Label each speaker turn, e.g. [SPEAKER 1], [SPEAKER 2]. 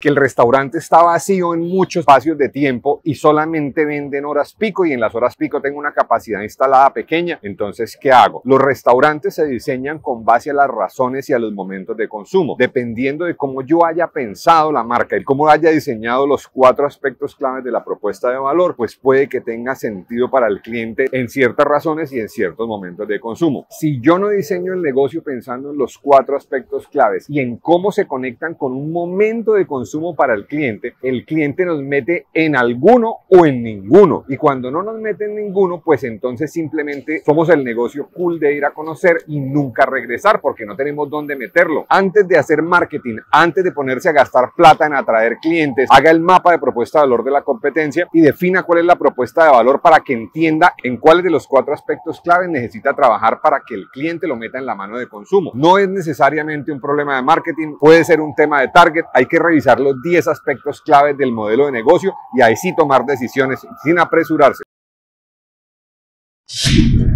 [SPEAKER 1] que el restaurante está vacío en muchos espacios de tiempo y solamente venden horas pico, y en las horas pico tengo una capacidad instalada pequeña. Entonces, ¿qué hago? Los restaurantes se diseñan con base a las razones y a los momentos de consumo. Dependiendo de cómo yo haya pensado la marca y cómo haya diseñado los 4 aspectos claves de la propuesta de valor, pues puede que tenga sentido para el cliente en ciertas razones y en ciertos momentos de consumo. Si yo no diseño el negocio pensando en los 4 aspectos claves y en cómo se conectan con un momento de consumo para el cliente nos mete en alguno o en ninguno. Y cuando no nos mete en ninguno, pues entonces simplemente somos el negocio cool de ir a conocer y nunca regresar, porque no tenemos dónde meterlo. Antes de hacer marketing, antes de ponerse a gastar plata en atraer clientes, haga el mapa de propuesta de valor de la competencia y defina cuál es la propuesta de valor para que entienda en cuáles de los 4 aspectos claves necesita trabajar para que el cliente lo meta en la mano de consumo. No es necesariamente un problema de marketing, puede ser un tema de target. Hay que revisar los 10 aspectos claves del modelo de negocio y ahí sí tomar decisiones sin apresurarse.